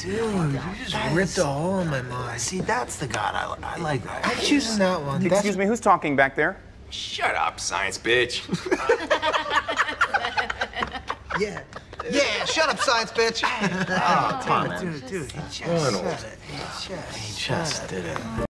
Dude, you just ripped a hole in my mind. See, that's the God I like that. I'm choosing that one. Excuse me, who's talking back there? Shut up, science bitch. Yeah. Yeah, shut up, science bitch. Oh, come on, man. Dude, he just Arnold. said it. He just He just did it.